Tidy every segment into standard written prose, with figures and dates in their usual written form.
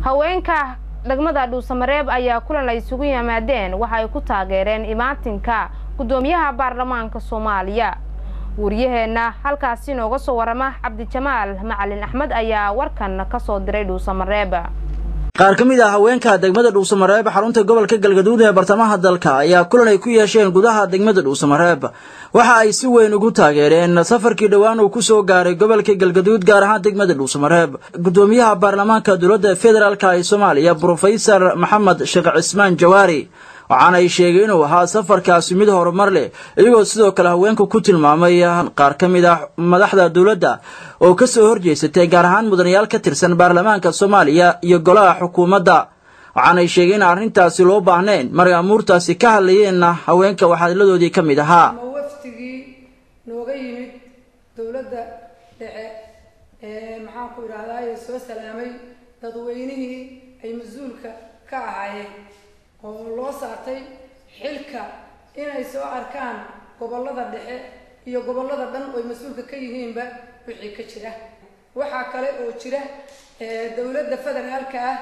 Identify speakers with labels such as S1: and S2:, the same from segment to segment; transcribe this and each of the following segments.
S1: haweenka degmada Dhuusamareeb ayaa kulan ay isugu yimaadeen waxa ay ku taageereen imaatinka gudoomiyaha baarlamaanka Soomaaliya. wariyaheena halkaasi nooga soo warama Cabdi Jamaal Macalin Axmed ayaa warkan ka soo diray Dhuusamareeb.
S2: qaar kamid ah haweenka degmada Dhuusamareeb xarunta gobolka Galgaduud ee bartamaha dalka ayaa kulan ay ku yeesheen gudaha degmada Dhuusamareeb waxa ay si weyn ugu taageereen safarkii dhawaan uu ku soo gaaray gobolka Galgaduud gaar ahaan degmada Dhuusamareeb gudoomiyaha baarlamaanka dowladda federaalka ee Soomaaliya Professor Maxamed Sheekh Cismaan Jawaari waxaana ay sheegeen inuu ahaa safarkaasi mid horumar leh iyagoo sidoo kale haweenku ku tilmaamay qaar kamid ah madaxda dowladda oo ka soo horjeestay gaar ahaan mudanayaal ka tirsan baarlamaanka Soomaaliya iyo golaha xukuumadda waxaana ay sheegeen arrintaasi loo baahneen marka amuurtaasi ka hadlayeen haweenka waxaadladoodii kamid ahaa
S3: waftigii nooga yimid dowladda dhexe maxaan ku yiraahdaa soo salaamay dadweynihii ay mas'uulka ka ahaayeen oo loo saartay xilka inay soo arkaan gobolada dhexe iyo gobolada dhan oo mas'uulka ka yihiinba wixii ka jira waxa kale oo jira dawladda federaalka ah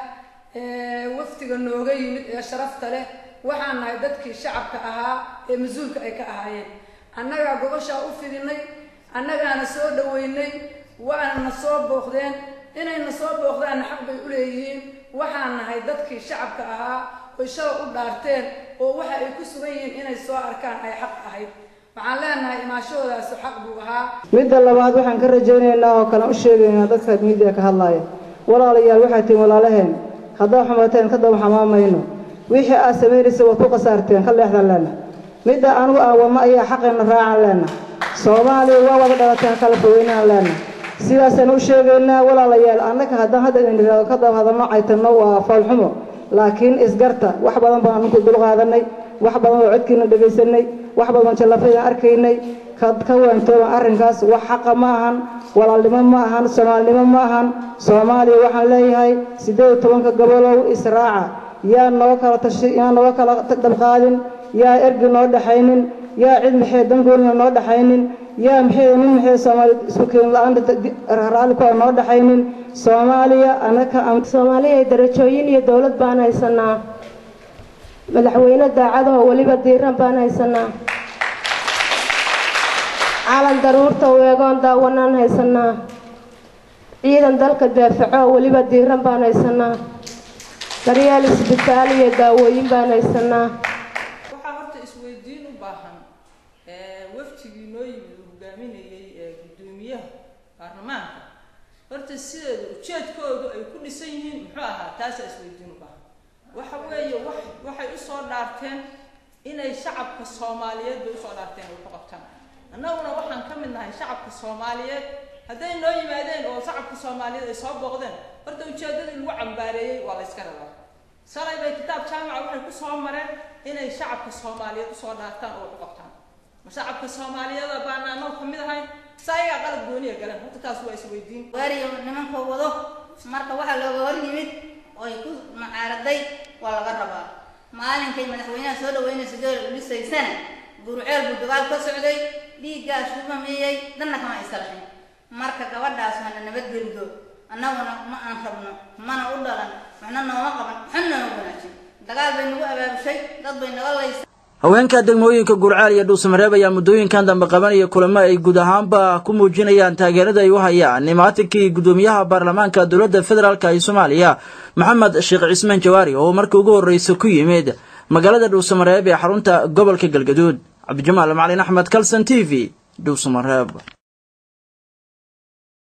S3: waftiga nooga yimid ee sharafta leh waxaan nahay dadkii shacabka ahaa ee mas'uulka ay ka ahaayeen annaga gobosha u fidinay annagaana soo dhaweynay waana soo booqdeen inayna soo booqdaan xaq bay u leeyihiin waxaan nahay dadkii shacabka ahaa oo shaqo u dhaarteen oo waxa ay ku sugan yihiin inay soo arkaan ay xaq ahayd waxaan leenahay imaashoodaas xaq buu ahaa
S4: midda labaad waxaan ka rajaynaynaa oo kale u sheegaynaa dadka miidiya ka hadlaaya walaalayaal waxay tiin walaalaheen hadaa xumateen ka daba xamaamayno wixii aad sameynaysa waad ku qasaarteen ka leexdan leena midda anigu aawama ayaa xaqeena raacan leena Soomaaliya waa wada dhalateen kala fogeynaan leena sidaasaan u sheegaynaa walaalayaal annaka haddaan hadda idin raado ka daba hadalno aytano waa falxumo laakiin isgarta wax badan baan ku dul qaadanay wax badan oo codkiina dhageysanay wax badan jalafayaan arkaynay ka waantoon arrinkaas wax xaq ma ahan walaalnimo ma ahan Soomaalnimo ma ahan Soomaaliya waxaan leeyahay 18 gobolow Israaca yaa noo kala dabqaadin yaa ergi noo dhaxaynin yaa cid maxay dangoolna noo dhaxaynin yaa maxay Soomaali isku keen la'aanta raali ku noo dhaxaynin Soomaaliya anaka
S5: Soomaaliya darajooyin iyo dawlad baan haysanaa madaxweyne daacad oo waliba diiran baan haysanaa caalan daruurta weegoon daawanaan haysanaa ciidan dalka daafaco waliba diiran baan haysanaa daryeel isbitaal iyo daawooyin baan haysanaa
S6: waxaa horta isweydiin u baahan waftigii noo yimid hogaaminayay gudoomiyaha baarlamaanka horta sideeda ujeedkoodu ay ku dhisan yihiin muxuu ahaa taas isweydiin u baahan waxa weeye waxay u soo dhaarteen inay shacabka Soomaaliyeed u soo dhaarteen oo ku qabtaan annaguna waxaan ka mid nahay shacabka Soomaaliyeed haday noo yimaadeen oo shacabka Soomaaliyeed ay soo booqdeen horta ujeedadii lagu cambaareeyay waa la iska rabaa salay bay kitaab jaamaca waxay ku soo mareen inay shacabka Soomaaliyeed u soo dhaartaan oo ku qabtaan shacabka Soomaaliyeed baan anoo kamid ahay sayga qalad gooniya galan horta taas waa isweydiin
S7: wariyo nimanka wado marka waxa looga hor yimid oo ay ku macaaraday waa laga rabaa maalinkay madaxweynaha soo dhaweynaysa dowladda u dhisaysana burceel buu dagaal ka socday dhiiggaas u mamiyay danna kama islaxin marka gabadhaas ma nabad gelido annaguna ma aan rabno mana u dhalan waxna nooma qaban xanna wanaagsan dagaal bay nagu abaabshay dad bay naga leeyay
S2: haweenka degmooyinka Gurcaal iyo Dhuusamareeb ayaa muddooyinkan dambe qabanaya kulamo ay guud ahaanba ku muujinayaan taageerada ay u hayaan nimaatinkii gudoomiyaha baarlamaanka dowladda federaalka ee Soomaaliya Maxamed Sheekh Cismaan Jawaari oo markii ugu horeysay ku yimid magaalada Dhuusamareeb ee xarunta gobolka Galgaduud. Cabdi Jamaal Macalin Axmed, Kalsan TV, Dhuusamareeb.